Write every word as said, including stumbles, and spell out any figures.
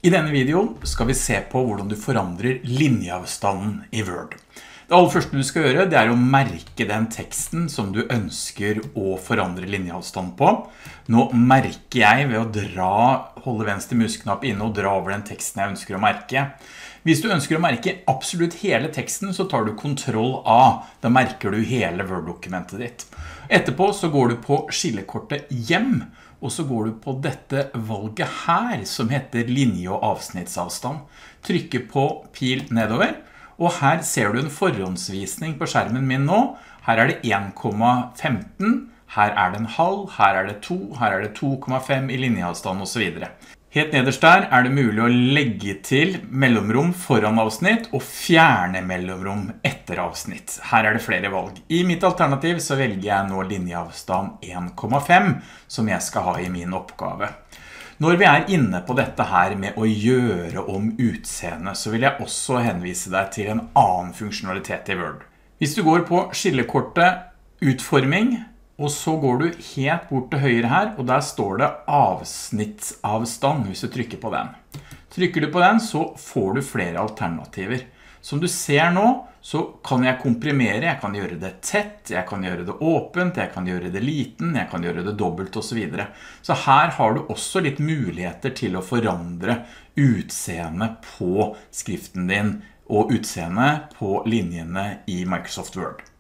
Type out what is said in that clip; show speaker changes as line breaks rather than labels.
I denne videoen skal vi se på hvordan du forandrer linjeavstanden i Word. Det aller første du skal gjøre, det er å merke den teksten som du ønsker å forandre linjeavstand på. Nå merker jeg ved å dra, holde venstre musknapp inne og dra over den teksten jeg ønsker å merke. Hvis du ønsker å merke absolutt hele teksten, så tar du kontroll A. Da merker du hele Word-dokumentet ditt. Etterpå så går du på skillekortet hjem, og så går du på dette valget her, som heter linje- og avsnittsavstand. Trykker på pil nedover, og her ser du en forhåndsvisning på skjermen min nå. Her er det en komma femten, her er det en halv, her er det to, her er det to komma fem i linjeavstand og så videre. Helt nederst der er det mulig å legge til mellomrom foran avsnitt og fjerne mellomrom etter avsnitt. Her er det flere valg. I mitt alternativ så velger jeg nå linjeavstand en komma fem som jeg skal ha i min oppgave. Når vi er inne på dette her med å gjøre om utseende, så vil jeg også henvise deg til en annen funksjonalitet i Word. Hvis du går på skillekortet utforming, og så går du helt bort til høyre her, og der står det avsnittsavstand hvis du trykker på den. Trykker du på den, så får du flere alternativer. Som du ser nå, så kan jeg komprimere, jeg kan gjøre det tett, jeg kan gjøre det åpent, jeg kan gjøre det liten, jeg kan gjøre det dobbelt og så videre. Så her har du også litt muligheter til å forandre utseende på skriften din og utseende på linjene i Microsoft Word.